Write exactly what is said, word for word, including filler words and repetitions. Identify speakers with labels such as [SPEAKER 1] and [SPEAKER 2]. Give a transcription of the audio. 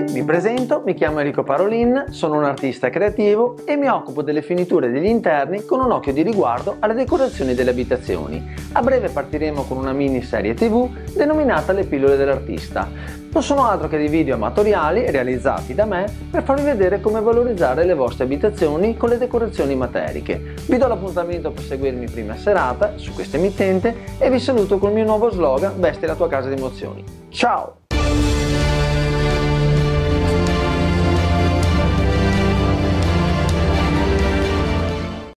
[SPEAKER 1] ragazzi, mi presento, mi chiamo Enrico Parolin, sono un artista creativo e mi occupo delle finiture degli interni con un occhio di riguardo alle decorazioni delle abitazioni. A breve partiremo con una miniserie tivù denominata Le pillole dell'artista. Non sono altro che dei video amatoriali realizzati da me per farvi vedere come valorizzare le vostre abitazioni con le decorazioni materiche. Vi do l'appuntamento per seguirmi prima serata su questa emittente e vi saluto col mio nuovo slogan: vesti la tua casa di emozioni. Ciao!